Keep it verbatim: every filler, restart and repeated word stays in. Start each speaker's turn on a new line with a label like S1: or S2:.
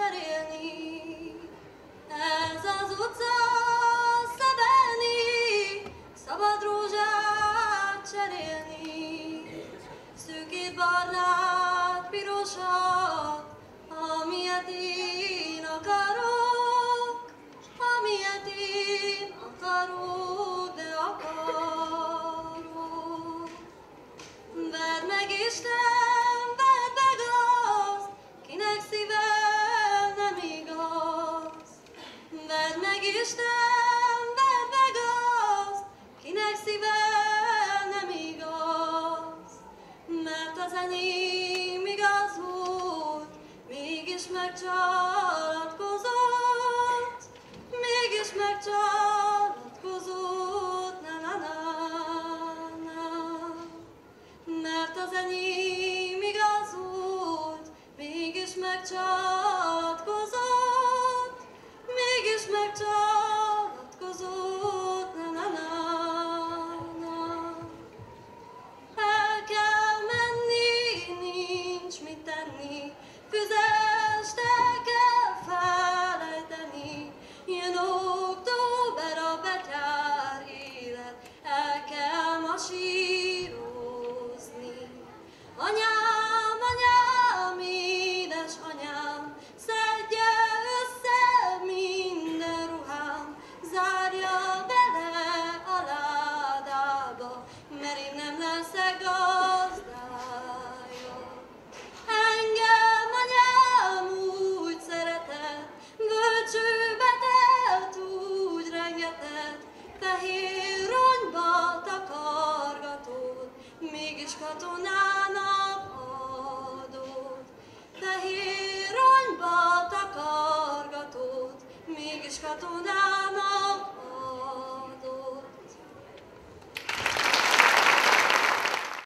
S1: cserélni. Ez az utca Szebeni, szabad rózsát cserélni. Szűkét, barnát, pirosat, amilyet én akarok, amilyet én akarok, de akarok. Vedd meg Isten, vedd meg azt, kinek szíve nem igaz. Vedd meg Isten, vedd meg azt, kinek szíve nem igaz. Mert az enyém igaz volt, mégis megcsalatkozott, mégis megcsalatkozott, na na na na. Mert az enyém igaz volt, mégis megcsalatkozott, mégis megcsalatkozott, na na na na. El kell menni, nincs mit tenni, füzest el kell felejteni. Jön október, a betyár élet, el kell masírozni. Anyám, anyám, édes anyám, szedje össze minden ruhám, zárja bele a ládába, mert én nem leszek gazdája. Engem anyám úgy szeretett, bölcsőbe telt úgy rengeteg, fehér ronyba takargatott, mégis katonának adott. Fehér ronyba takargatott, mégis katonának